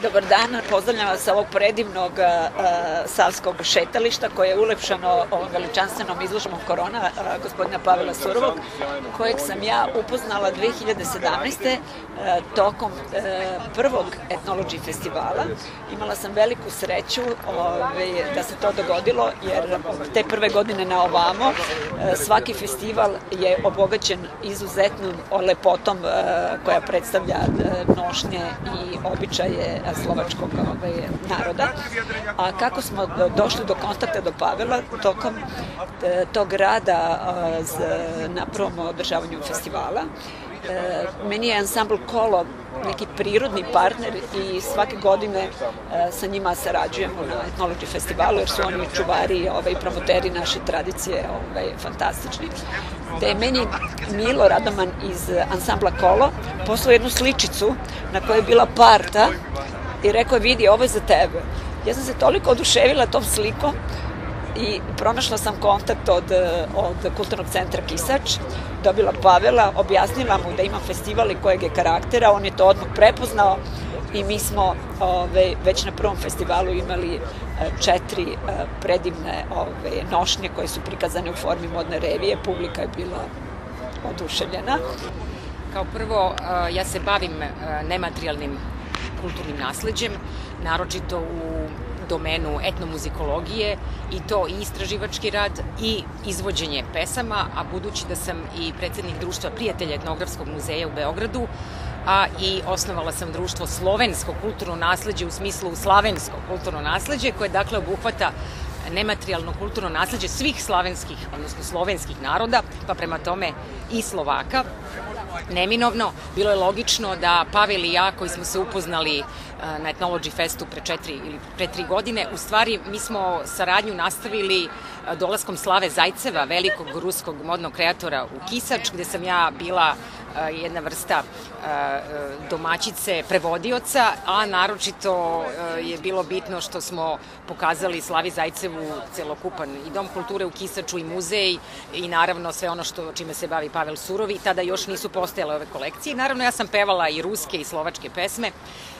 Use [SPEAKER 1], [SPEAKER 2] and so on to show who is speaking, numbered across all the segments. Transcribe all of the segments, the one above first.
[SPEAKER 1] Dobar dan, pozdravljam vas sa ovog predivnog savskog šetališta koje je ulepšano ovom veličanstvenom izložbom Korona gospodina Pavela Surovog, kojeg sam ja upoznala 2017. Tokom prvog Ethnology festivala. Imala sam veliku sreću da se to dogodilo, jer od te prve godine na ovamo svaki festival je obogaćen izuzetnom lepotom koja predstavlja nošnje i običaje slovačkog naroda. A kako smo došli do kontakta do Pavela tokom tog rada na prvom održavanju festivala, meni je ansambl Kolo neki prirodni partner i svake godine sa njima sarađujemo na Ethnology festivalu, jer su oni čuvari i promoteri naše tradicije fantastični. Da je meni Milo Radoman iz ansambla Kolo poslao jednu sličicu na kojoj je bila parta i rekao je: vidi, ovo je za tebe. Ja sam se toliko oduševila tom slikom i pronašla sam kontakt od Kulturnog centra Kisač, dobila Pavela, objasnila mu da ima festival i kojeg je karaktera, on je to odmah prepoznao i mi smo već na prvom festivalu imali 4 predivne nošnje koje su prikazane u formi modne revije, publika je bila oduševljena.
[SPEAKER 2] Kao prvo, ja se bavim nematerijalnim kulturnim nasleđem, naročito u domenu etnomuzikologije, i to i istraživački rad i izvođenje pesama, a budući da sam i predsednik Društva prijatelja Etnografskog muzeja u Beogradu, a i osnovala sam društvo Slovensko kulturno nasleđe u smislu slavensko kulturno nasleđe, koje dakle obuhvata nematerijalno kulturno nasleđe svih slavenskih, odnosno slovenskih naroda, pa prema tome i Slovaka. Neminovno, bilo je logično da Pavel i ja, koji smo se upoznali na Ethnology festu pre 3 godine, u stvari mi smo saradnju nastavili dolaskom Slave Zajceva, velikog ruskog modnog kreatora, u Kisač, gde sam ja bila jedna vrsta domaćice, prevodioca, a naročito je bilo bitno što smo pokazali Slavi Zajcevu celokupan i Dom kulture u Kisaču i muzej i naravno sve ono čime se bavi Pavel Surovi. Tada još nisu postojale ove kolekcije. Naravno, ja sam pevala i ruske i slovačke pesme,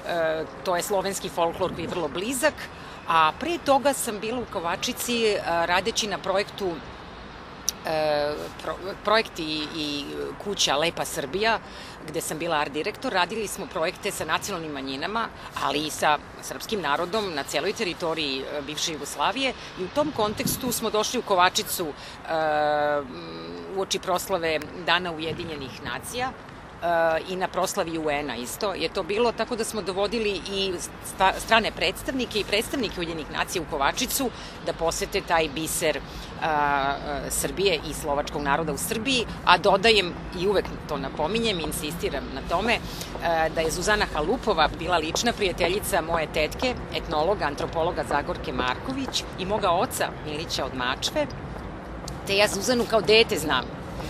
[SPEAKER 2] to je slovenski folklor koji je vrlo blizak, a pre toga sam bila u Kovačici radeći na projekti i kuća Lepa Srbija, gde sam bila art direktor. Radili smo projekte sa nacionalnim manjinama, ali i sa srpskim narodom na celoj teritoriji bivše Jugoslavije, i u tom kontekstu smo došli u Kovačicu uoči proslave Dana Ujedinjenih nacija i na proslavi UN-a isto je to bilo, tako da smo dovodili i strane predstavnike i predstavnike Ujedinjenih nacija u Kovačicu da posete taj biser Srbije i slovačkog naroda u Srbiji, a dodajem i uvek to napominjem i insistiram na tome da je Zuzana Halupova bila lična prijateljica moje tetke, etnologa, antropologa Zagorke Marković i moga oca Milića od Mačve, te ja Zuzanu kao dete znam.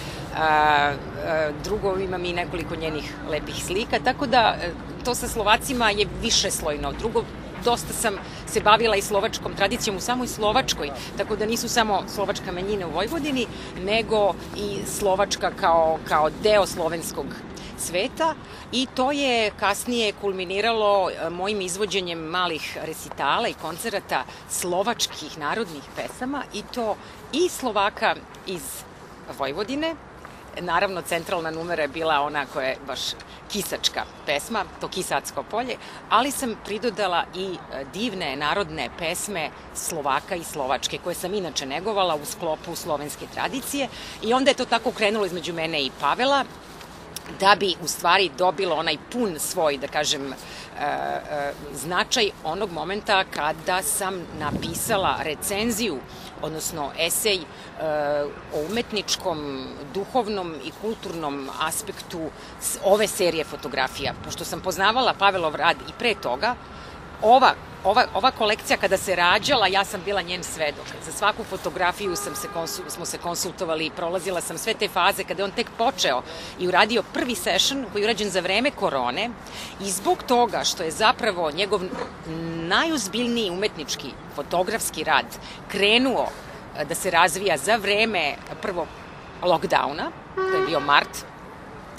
[SPEAKER 2] Drugo, imam i nekoliko njenih lepih slika, tako da to sa Slovacima je višeslojno. Drugo, dosta sam se bavila i slovačkom tradicijom u samoj Slovačkoj, tako da nisu samo slovačka manjina u Vojvodini, nego i Slovačka kao deo slovenskog sveta, i to je kasnije kulminiralo mojim izvođenjem malih resitala i koncerata slovačkih narodnih pesama, i to i Slovaka iz Vojvodine. Naravno, centralna numera je bila ona koja je baš kisačka pesma, to Kisacko polje, ali sam pridodala i divne narodne pesme Slovaka i Slovačke, koje sam inače negovala u sklopu slovenske tradicije, i onda je to tako krenulo između mene i Pavela, da bi u stvari dobilo onaj pun svoj, da kažem, značaj onog momenta kada sam napisala recenziju, odnosno esej o umetničkom, duhovnom i kulturnom aspektu ove serije fotografija. Pošto sam poznavala Pavelov rad i pre toga, ova kolekcija kada se rađala, ja sam bila njen svedok. Za svaku fotografiju smo se konsultovali, prolazila sam sve te faze kada je on tek počeo i uradio prvi session koji je urađen za vreme korone, i zbog toga što je zapravo njegov najozbiljniji umetnički fotografski rad krenuo da se razvija za vreme prvog lockdowna, to je bio mart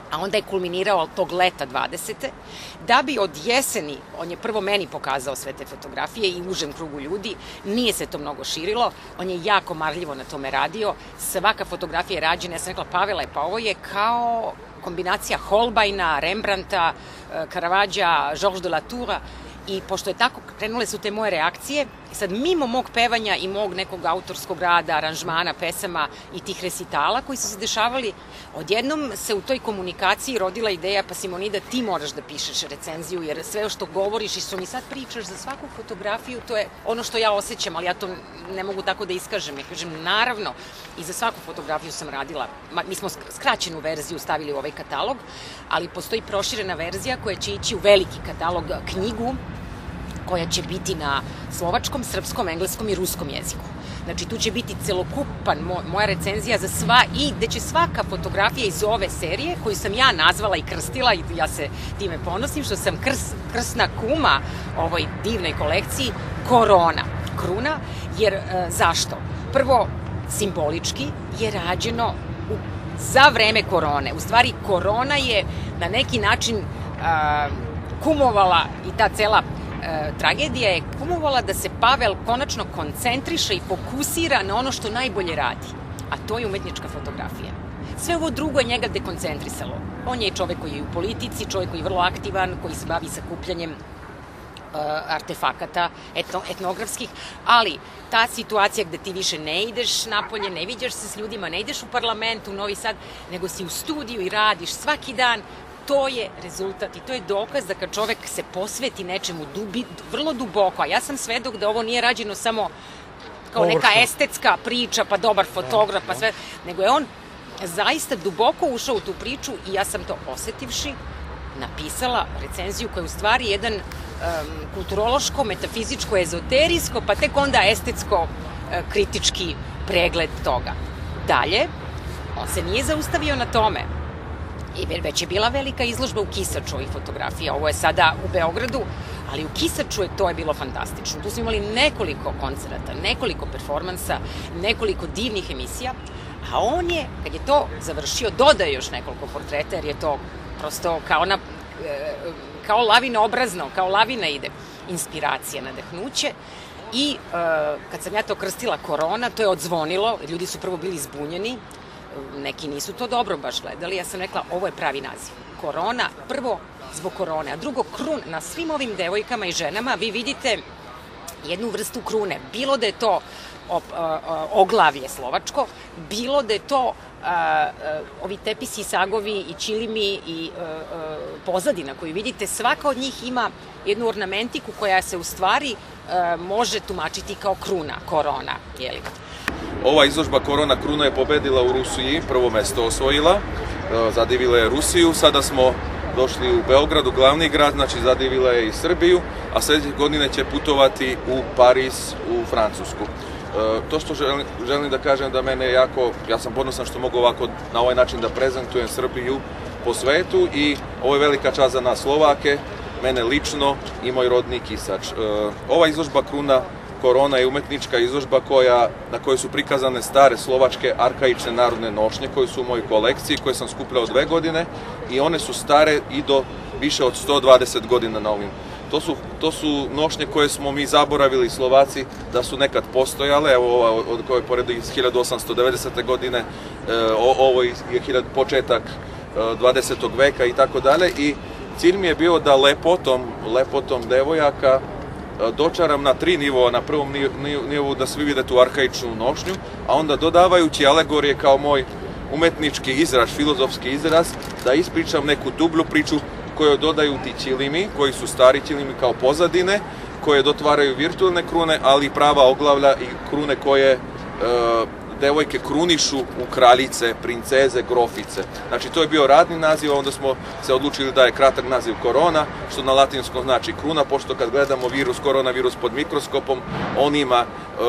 [SPEAKER 2] a onda je kulminirao tog leta 20. Da bi od jeseni, on je prvo meni pokazao sve te fotografije i užem krugu ljudi, nije se to mnogo širilo, on je jako marljivo na tome radio, svaka fotografija je rađena, ja sam rekla, Pavele, pa ovo je kao kombinacija Holbeina, Rembrandta, Caravaggia, Georges de la Toura, i pošto je tako, krenule su te moje reakcije, sad mimo mog pevanja i mog nekog autorskog rada, aranžmana, pesama i tih resitala koji su se dešavali, odjednom se u toj komunikaciji rodila ideja, pa Simonida, ti moraš da pišeš recenziju, jer sve što govoriš i što mi sad pričaš za svaku fotografiju, to je ono što ja osjećam, ali ja to ne mogu tako da iskažem. Ja kažem, naravno, i za svaku fotografiju sam radila, mi smo skraćenu verziju stavili u ovaj katalog, ali postoji proširena verzija koja će ići u veliki katalog, knjigu, koja će biti na slovačkom, srpskom, engleskom i ruskom jeziku. Znači, tu će biti celokupan moja recenzija za sva, i gde će svaka fotografija iz ove serije, koju sam ja nazvala i krstila, i ja se time ponosim, što sam krsna kuma ovoj divnoj kolekciji, Korona. Kruna, jer zašto? Prvo, simbolički je rađeno za vreme korone. U stvari, korona je na neki način kumovala, i ta cela tragedija je kumovala da se Pavel konačno koncentriše i fokusira na ono što najbolje radi, a to je umetnička fotografija. Sve ovo drugo je njega dekoncentrisalo. On je čovek koji je u politici, čovek koji je vrlo aktivan, koji se bavi sakupljanjem artefakata etnografskih, ali ta situacija gde ti više ne ideš napolje, ne viđaš se s ljudima, ne ideš u parlament u Novi Sad, nego si u studiju i radiš svaki dan, to je rezultat i to je dokaz da kad čovek se posveti nečemu vrlo duboko, a ja sam svedok da ovo nije rađeno samo kao neka estetska priča, pa dobar fotograf, pa sve, nego je on zaista duboko ušao u tu priču i ja sam to osetivši napisala recenziju koja je u stvari jedan kulturološko, metafizičko, ezoterijsko, pa tek onda estetsko-kritički pregled toga. Dalje, on se nije zaustavio na tome. I već je bila velika izložba u Kisaču ovih fotografija. Ovo je sada u Beogradu, ali u Kisaču to je bilo fantastično. Tu smo imali nekoliko koncerata, nekoliko performansa, nekoliko divnih emisija, a on je, kad je to završio, dodaje još nekoliko portreta, jer je to prosto kao lavina obrazno, kao lavina ide. Inspiracija, nadahnuće. I kad sam ja to krstila Korona, to je odzvonilo, ljudi su prvo bili zbunjeni, neki nisu to dobro baš gledali, ja sam rekla, ovo je pravi naziv. Korona, prvo zbog korone, a drugo krun. Na svim ovim devojkama i ženama vi vidite jednu vrstu krune, bilo da je to oglavlje slovačko, bilo da je to ovi tepisi, sagovi i ćilimi i pozadina koju vidite, svaka od njih ima jednu ornamentiku koja se u stvari može tumačiti kao kruna, korona, jeli?
[SPEAKER 3] Ova izložba Korona kruna je pobedila u Rusiji, prvo mesto osvojila, zadivila je Rusiju, sada smo došli u Beogradu, glavni grad, znači zadivila je i Srbiju, a sljedeće godine će putovati u Pariz, u Francusku. To što želim da kažem da mene jako, ja sam ponosan što mogu ovako na ovaj način da prezentujem Srbiju po svetu i ovo je velika čast za nas Slovake, mene lično i moj rodni Kisač. Ova izložba Kruna Korona je umetnička izložba na kojoj su prikazane stare slovačke arhaične narodne nošnje koje su u mojoj kolekciji, koje sam skupljao 2 godine i one su stare i do više od 120 godina na ovim. To su nošnje koje smo mi zaboravili Slovaci da su nekad postojale, evo ova od koje pored iz 1890. godine, ovo je početak 20. veka i tako dalje i cilj mi je bio da lepotom devojaka dočaram na 3 nivoa, na prvom nivou da svi vide tu arhaičnu nošnju, a onda dodavajući alegorije kao moj umetnički izraz, filozofski izraz, da ispričam neku dublju priču koju dodaju ti ćilimi, koji su stari ćilimi kao pozadine, koje dotvaraju virtualne krune, ali i prava oglavlja i krune koje devojke krunišu u kraljice, princeze, grofice. Znači, to je bio radni naziv, onda smo se odlučili da je kratak naziv Korona, što na latinskom znači kruna, pošto kad gledamo koronavirus pod mikroskopom, on ima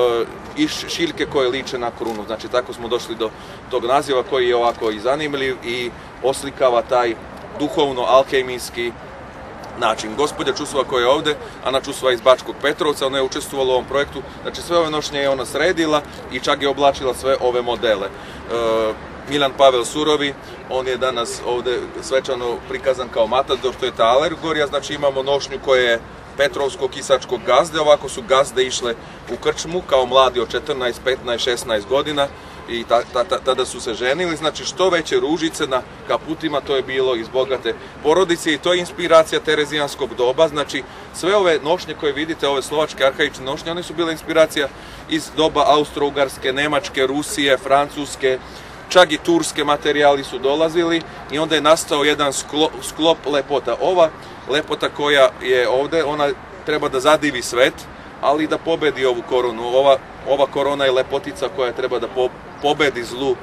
[SPEAKER 3] i šiljke koje liče na krunu. Znači, tako smo došli do tog naziva koji je ovako i zanimljiv i oslikava taj duhovno-alkemijski način. Gospođa Čusova koja je ovde, Ana Čusova iz Bačkog Petrovca, ona je učestvovala u ovom projektu, znači sve ove nošnje je ona sredila i čak je oblačila sve ove modele. Milan Pavel Surovi, on je danas ovde svečano prikazan kao matador, što je ta alegorija, znači imamo nošnju koja je Petrovskog kisačkog gazde, ovako su gazde išle u krčmu kao mladi od 14, 15, 16 godina i tada su se ženili, znači što veće ružice na kaputima, to je bilo iz bogate porodice i to je inspiracija terezijanskog doba, znači sve ove nošnje koje vidite, ove slovačke arhaične nošnje, one su bile inspiracija iz doba Austro-Ugarske, Nemačke, Rusije, Francuske, čak i turske materijali su dolazili i onda je nastao jedan sklop lepota. Ova lepota koja je ovde, ona treba da zadivi svet, ali i da pobedi ovu koronu. Ova korona je lepotica koja treba da pobedi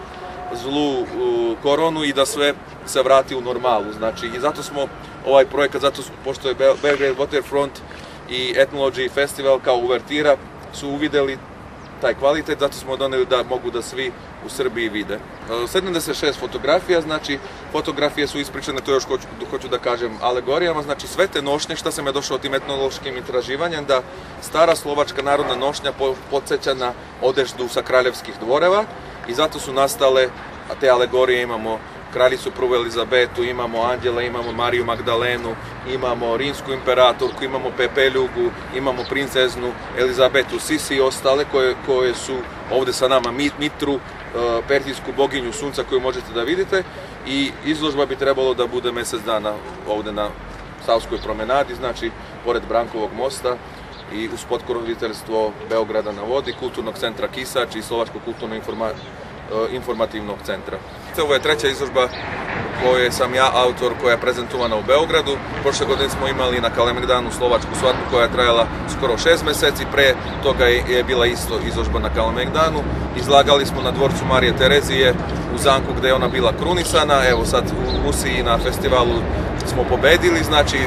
[SPEAKER 3] zlu koronu i da sve se vrati u normalu. Znači, i zato smo ovaj projekat, pošto je Belgrade Waterfront i Ethnology Festival kao uvertira, su uvideli taj kvalitet, zato smo doneli da mogu da svi u Srbiji vide. 76 fotografija, znači fotografije su ispričane, to još hoću da kažem, alegorijama, znači sve te nošnje, šta sam ja došao tim etnološkim istraživanjem, da stara slovačka narodna nošnja podsjeća na odeždu sa kraljevskih dvoreva i zato su nastale te alegorije, imamo kraljicu prvu Elizabetu, imamo anđela, imamo Mariju Magdalenu, imamo rimsku imperatorku, imamo Pepeljugu, imamo princeznu Elizabetu Sisi i ostale koje su ovde sa nama, Mitru, persijsku boginju sunca koju možete da vidite i izložba bi trebalo da bude mesec dana ovde na Savskoj promenadi, znači pored Brankovog mosta i uz potkroviteljstvo Beograda na vodi, Kulturnog centra Kisač i Slovačkog kulturno-informativnog centra. Ovo je treća izložba koje sam ja autor, koja je prezentovana u Beogradu. Prošle godine smo imali na Kalemegdanu slovačku svadbu koja je trajala skoro 6 meseci, pre toga je bila isto izložba na Kalemegdanu. Izlagali smo na dvorcu Marije Terezije u zamku gde je ona bila krunisana, evo sad u Rusiji na festivalu smo pobedili, znači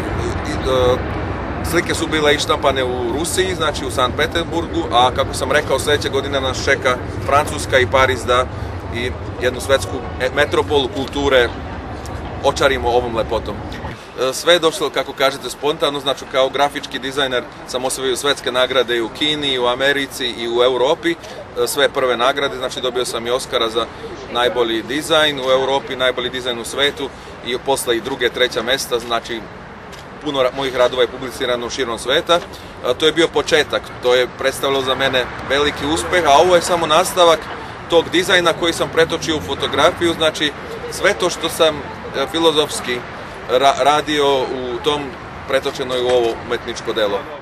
[SPEAKER 3] slike su bile ištampane u Rusiji, znači u Sankt Peterburgu, a kako sam rekao, sledeće godine nas čeka Francuska i Pariz da i jednu svetsku metropolu kulture očarimo ovom lepotom. Sve je došlo, kako kažete, spontano, znači kao grafički dizajner sam osvojio svetske nagrade i u Kini, i u Americi, i u Evropi, sve prve nagrade, znači dobio sam i Oskara za najbolji dizajn u Evropi, najbolji dizajn u svetu i posle i druge, treća mesta, znači puno mojih radova je publicirano širom sveta. To je bio početak, to je predstavljalo za mene veliki uspeh, a ovo je samo nastavak tog dizajna koji sam pretočio u fotografiju, znači sve to što sam filozofski radio u tom pretočeno je u ovo umetničko delo.